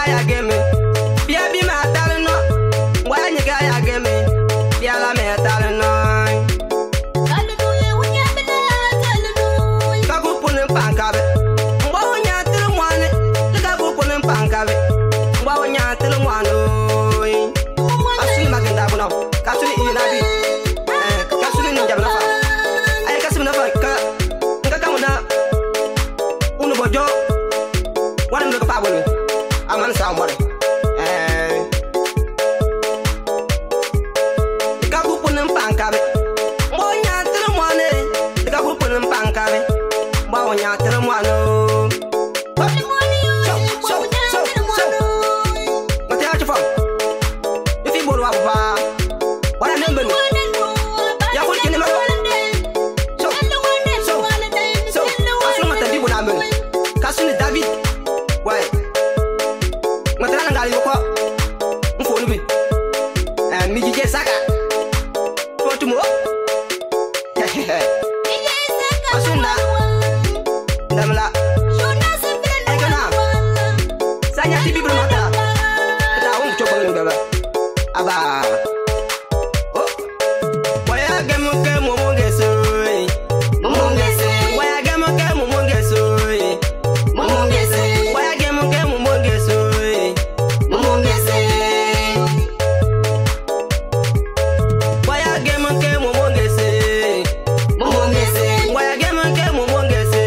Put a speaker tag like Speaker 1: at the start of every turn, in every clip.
Speaker 1: ya game. Pia bi ma talno. Wa nyika ya game. Pia la me talno. Pankabe, mbawo nyaatele mwane, tika kupone pankabe, mbawo nyaatele mwano. Kasuli magenda buno, kasuli inabi, kasuli ninja bunafa. Ay kasuli nafa ka kamuna unu bojo, wana mleka paboni, aman sa mwale. Tika kupone pankabe, mbawo nyaatele mwane, tika kupone pankabe. Bawo nyaatele mwano. Mate acho fam. Ifi bolu wa ba. Wala nembe ni. Ya fuli kene mako. So. Asu mata bibu na men. Kasu ni David. Wai. Mate na ngali ko. Mfo nubi. Mi jije Issaka. Fotumo. Asu na. Damla. Ekana. Sanya tibi bermata. Kita coba ngaba. Aba. Oh. Waya gemu ke momongeso. Momongeso. Waya gemu ke momongeso. Momongeso. Waya gemu ke momongeso. Momongeso. Waya gemu ke momongeso. Momongeso. Waya gemu ke momongeso.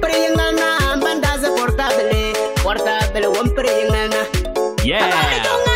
Speaker 2: Yeah.